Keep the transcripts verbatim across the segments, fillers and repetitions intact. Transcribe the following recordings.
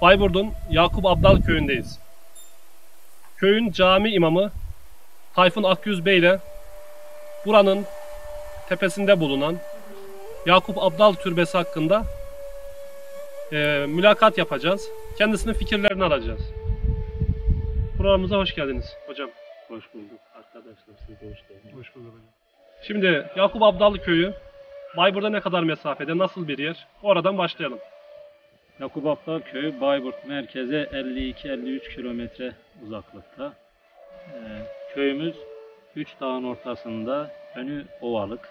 Bayburt'un Yakup Abdal köyündeyiz. Köyün cami imamı Tayfun Akyüz Bey ile buranın tepesinde bulunan Yakup Abdal Türbesi hakkında e, mülakat yapacağız. Kendisinin fikirlerini alacağız. Programımıza hoş geldiniz hocam. Hoş bulduk arkadaşlar, siz de hoş geldiniz. Hoş bulduk hocam. Şimdi Yakup Abdal köyü Bayburt'a ne kadar mesafede, nasıl bir yer? Oradan başlayalım. Yakup Abdal köyü Bayburt merkeze elli iki elli üç kilometre uzaklıkta. Ee, köyümüz üç dağın ortasında, önü ovalık.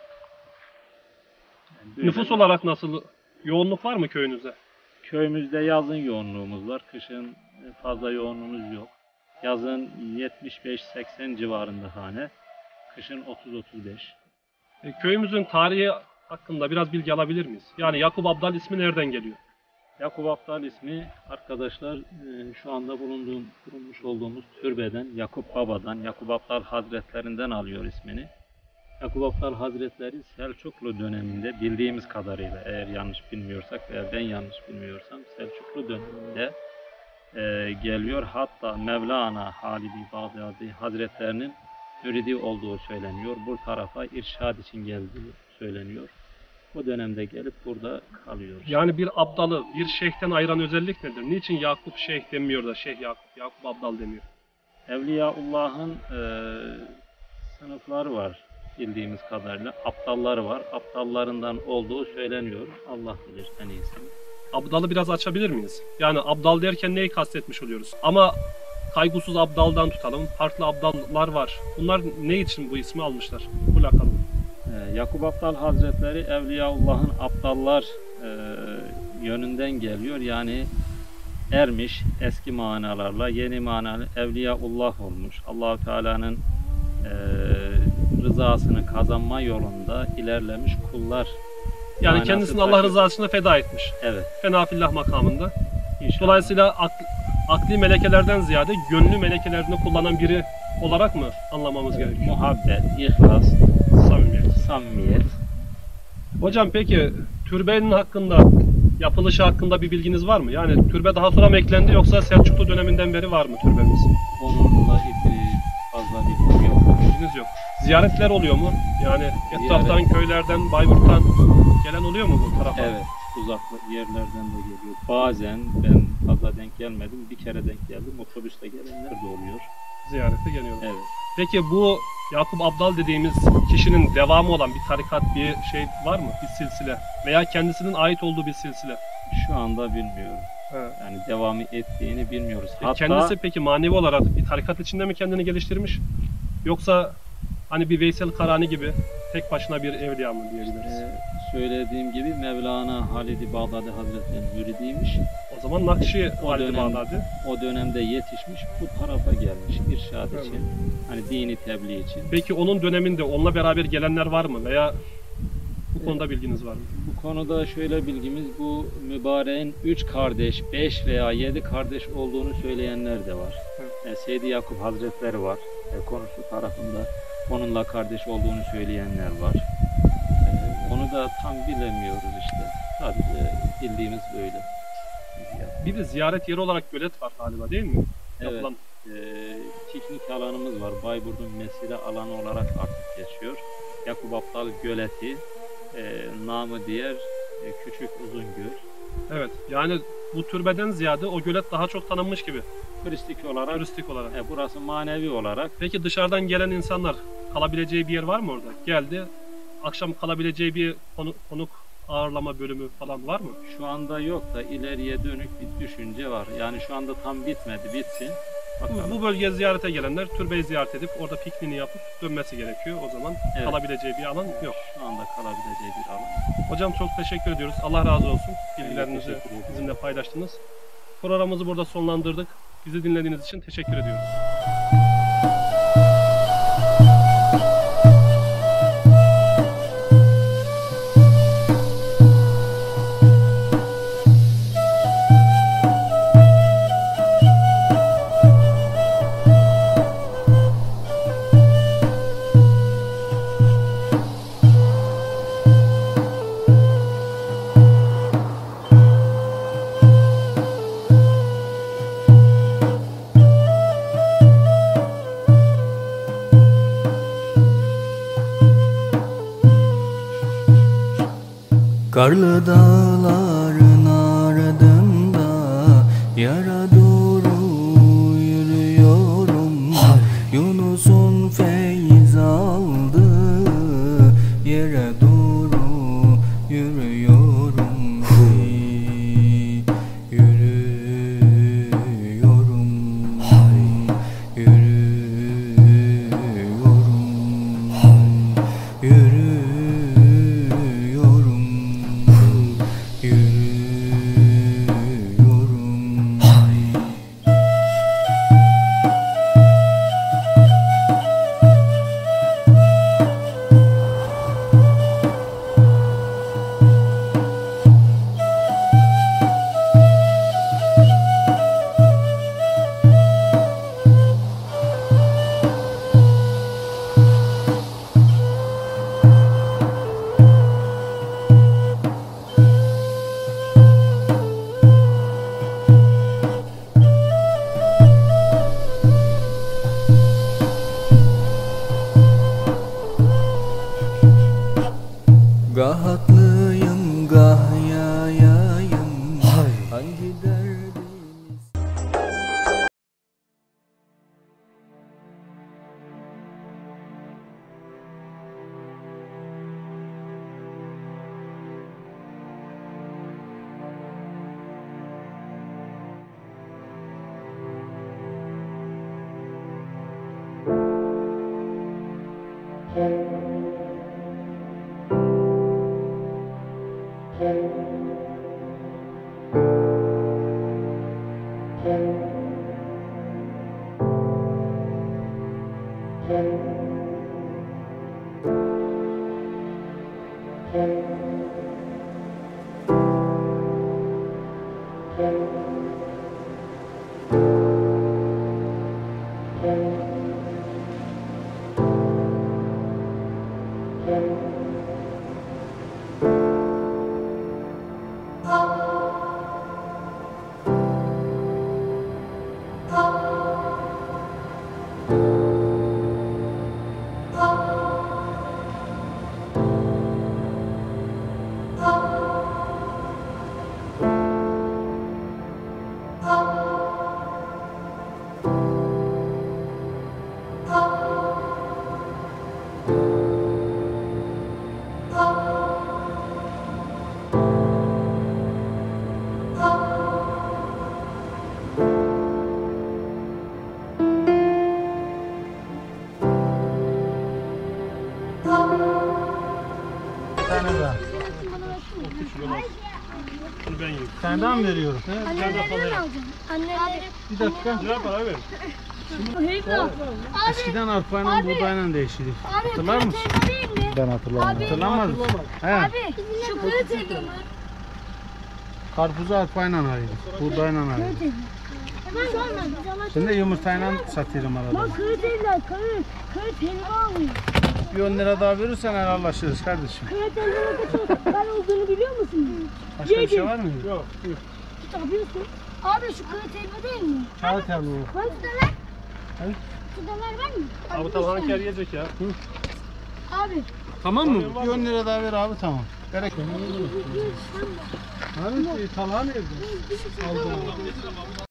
Yani Nüfus olarak nasıl? Yoğunluk var mı köyünüzde? Köyümüzde yazın yoğunluğumuz var, kışın fazla yoğunluğumuz yok. Yazın yetmiş beş seksen civarında hane, kışın otuz otuz beş. E, köyümüzün tarihi hakkında biraz bilgi alabilir miyiz? Yani Yakup Abdal ismi nereden geliyor? Yakup Abdal ismi arkadaşlar şu anda bulunduğum, bulunmuş olduğumuz türbeden, Yakup Baba'dan, Yakup Abdal Hazretlerinden alıyor ismini. Yakup Abdal Hazretleri Selçuklu döneminde bildiğimiz kadarıyla, eğer yanlış bilmiyorsak veya ben yanlış bilmiyorsam, Selçuklu döneminde e, geliyor. Hatta Mevlana Halid-i Bağdadi Hazretlerinin müridi olduğu söyleniyor. Bu tarafa irşad için geldiği söyleniyor. O dönemde gelip burada kalıyor. Yani bir abdalı bir şeyhten ayıran özellik nedir? Niçin Yakup Şeyh demiyor da Şeyh Yakup, Yakup Abdal demiyor? Evliyaullah'ın e, sınıfları var bildiğimiz kadarıyla. Abdalları var. Abdallarından olduğu söyleniyor. Allah bilir en iyisi. Abdalı biraz açabilir miyiz? Yani abdal derken neyi kastetmiş oluyoruz? Ama kaygısız abdaldan tutalım. Farklı abdallar var. Bunlar ne için bu ismi almışlar? Bu lakabı. Yakup Abdal Hazretleri Evliyaullah'ın abdallar e, yönünden geliyor. Yani ermiş, eski manalarla yeni manalı Evliyaullah olmuş. Allah-u Teala'nın e, rızasını kazanma yolunda ilerlemiş kullar. Yani kendisini Allah rızası için feda etmiş. Evet. Fenafillah makamında. İnşallah. Dolayısıyla akli, akli melekelerden ziyade gönlü melekelerini kullanan biri olarak mı anlamamız evet, gerekiyor? Muhabbet, ihlas, samimiyet. samimiyet. Hocam peki türbenin hakkında, yapılışı hakkında bir bilginiz var mı? Yani türbe daha sonra mı eklendi yoksa Selçuklu döneminden beri var mı türbemiz? Onunla ilgili fazla bilgim yok. Bilginiz yok. Ziyaretler oluyor mu? Yani etraftan, Ziyaret. köylerden, Bayburt'tan gelen oluyor mu bu tarafa? Evet, uzak yerlerden de geliyor. Bazen ben fazla denk gelmedim, bir kere denk geldim. Otobüste gelenler de oluyor. Ziyarete geliyor. Evet. Peki bu Yakup Abdal dediğimiz kişinin devamı olan bir tarikat, bir şey var mı? Bir silsile veya kendisinin ait olduğu bir silsile? Şu anda bilmiyorum. Evet. Yani devamı ettiğini bilmiyoruz. E Hatta kendisi peki manevi olarak bir tarikat içinde mi kendini geliştirmiş? Yoksa hani bir Veysel Karani gibi tek başına bir evliya mı diyebiliriz? E, söylediğim gibi Mevlana Halid-i Bağdadi Hazretleri'nin müridiymiş. O zaman Nakşi O Halid-i dönem- Bağdadi. O dönemde yetişmiş, bu tarafa gelmiş irşad Evet. için, hani dini tebliğ için. Peki onun döneminde onunla beraber gelenler var mı veya bu konuda bilginiz var mı? Bu konuda şöyle bilgimiz, bu mübareğin üç kardeş, beş veya yedi kardeş olduğunu söyleyenler de var. Evet. E, Seyyid Yakup Hazretleri var. E, konusu tarafında onunla kardeş olduğunu söyleyenler var. E, onu da tam bilemiyoruz işte. Sadece bildiğimiz böyle. Bir de ziyaret yeri olarak gölet var galiba değil mi? Evet. Yapılan. E, piknik alanımız var. Bayburt'un mesire alanı olarak artık geçiyor. Yakup Abdal Göleti, e, namı diğer e, Küçük Uzungöl. Evet. Yani bu türbeden ziyade o gölet daha çok tanınmış gibi. Turistik olarak, Turistik olarak. e, burası manevi olarak. Peki dışarıdan gelen insanlar kalabileceği bir yer var mı orada? Geldi. Akşam kalabileceği bir konu, konuk ağırlama bölümü falan var mı? Şu anda yok da ileriye dönük bir düşünce var. Yani şu anda tam bitmedi, bitsin. Bu, bu bölgeye ziyarete gelenler türbeyi ziyaret edip orada pikniğini yapıp dönmesi gerekiyor. O zaman Evet. kalabileceği bir alan yok. Şu anda kalabileceği bir alan. Hocam çok teşekkür ediyoruz. Allah razı olsun. Bilgilerinizi teşekkür ederim. bizimle paylaştınız. Programımızı burada sonlandırdık. Bizi dinlediğiniz için teşekkür ediyoruz. Karlı dağların ardında yara doğru yürüyorum. Yunus'un feyiz aldığı yere doğru yürüyorum. Hey, yürüyorum. Yürüyorum. Yürüyorum. Gah haklıyım, gah yayayım. Hangi derdimiz? Bunu ben yiyeyim. Sen daha mı veriyorum? Annelerden alacağım. Anneleri. Bir dakika. Güzel para ver. Eskiden arpayla buğdayla değişirdik. Abi, Hatırlar mısın? Ben hatırlamıyorum. Abi, Hatırlamaz mısın? He. abi şu kırık elma. Karpuzu arpayla arıyorduk. Buğdayla arıyorduk. Hemen sorma. Şimdi yumurtayla satıyorum arada. Bak kırık elma, kırık. Kırık elma alıyor. Bir on lira daha verirsen helallaşırız kardeşim. Kırık elmanın kaç tane olduğunu biliyor musun? Başka bir şey var mı? Yok. Yok. Tutabiliyorsun. Abi şu kırık elma değil mi? Kağıt elma. Bak tudalar. He? Tudalar var mı? Abi tavanı ker yiyecek ya. Abi. Tamam mı? Bir on lira daha ver abi, tamam. Gerek yok. Abi talha nerede? Aldım.